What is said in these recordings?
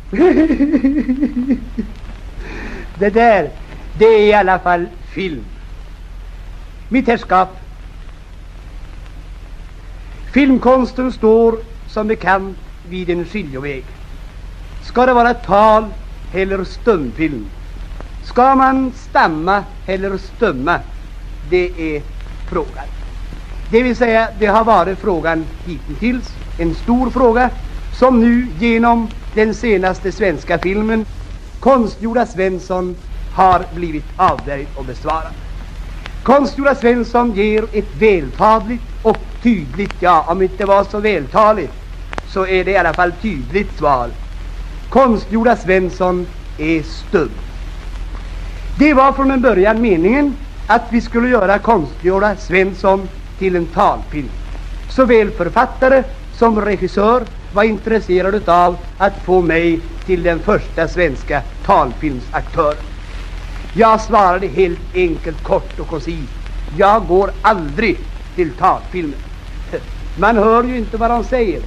Det där, det är i alla fall film. Mitt herrskap, filmkonsten står som bekant vid en skiljeväg. Ska det vara tal eller stumfilm? Ska man stamma eller stumma? Det är frågan. Det vill säga, det har varit frågan hittills, en stor fråga, som nu genom den senaste svenska filmen Konstgjorda Svensson har blivit avvärjd och besvarad. Konstgjorda Svensson ger ett vältaligt och tydligt, ja, om inte var så vältaligt så är det i alla fall tydligt svar. Konstgjorda Svensson är stum. Det var från en början meningen att vi skulle göra Konstgjorda Svensson till en talfilm. Såväl författare som regissör var intresserade av att få mig till den första svenska talfilmsaktören. Jag svarade helt enkelt, kort och koncist: jag går aldrig till talfilmen. Man hör ju inte vad de säger.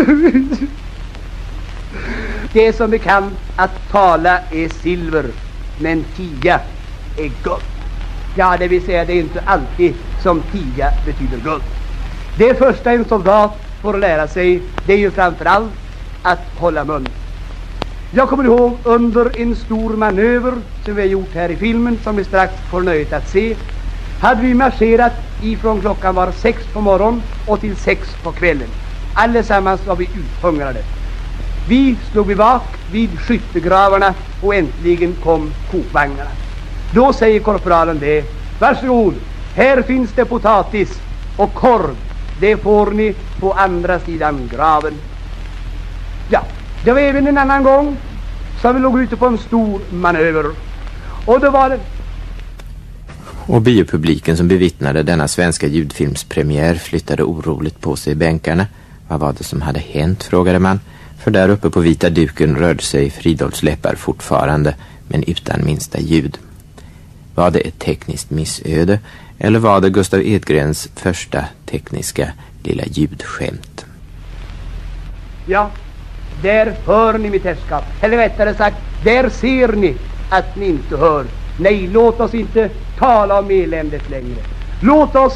Det är som bekant att tala är silver, men tiga är guld. Ja, det vill säga, det är inte alltid som tiga betyder guld. Det första en soldat får lära sig, det är ju framförallt att hålla mun. Jag kommer ihåg under en stor manöver som vi har gjort här i filmen, som vi strax får nöjet att se, hade vi marscherat ifrån klockan var 6 på morgonen och till 6 på kvällen. Allesammans var vi uthungrade. Vi slog bak vid skyttegravarna och äntligen kom kokvagnarna. Då säger korporalen det: varsågod, här finns det potatis och korv, det får ni på andra sidan graven. Ja, det var även en annan gång som vi låg ute på en stor manöver. Och då var det... Och biopubliken som bevittnade denna svenska ljudfilmspremiär flyttade oroligt på sig i bänkarna. Vad var det som hade hänt, frågade man. För där uppe på vita duken rörde sig Fridolfs läppar fortfarande, men utan minsta ljud. Var det ett tekniskt missöde, eller var det Gustav Edgrens första tekniska lilla ljudskämt? Ja, där hör ni mitt herrskap. Eller rättare sagt, där ser ni att ni inte hör. Nej, låt oss inte tala om eländet längre. Låt oss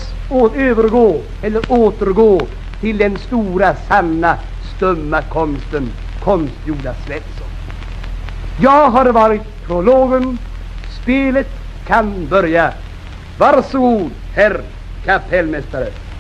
återgå till den stora, sanna, stumma konsten, Konstgjorda Svensson. Jag har varit prologen. Spelet kan börja. Varsågod, herr kapellmästare.